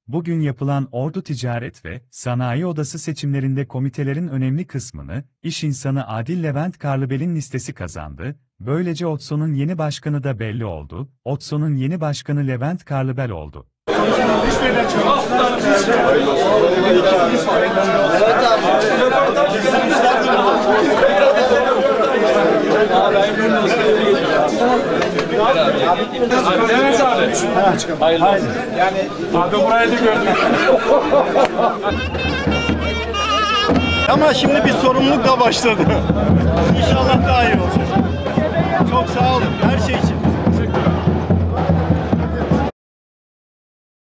Bugün yapılan Ordu Ticaret ve Sanayi Odası seçimlerinde komitelerin önemli kısmını, iş insanı Adil Levent Karlıbel'in listesi kazandı, böylece ODSO'nun yeni başkanı da belli oldu, ODSO'nun yeni başkanı Levent Karlıbel oldu. Evet abi. Hayırlı olsun. Yani abi burayı da gördük. Ama şimdi bir sorumluluk da başladı. İnşallah daha iyi olacak. Çok sağ olun her şey için.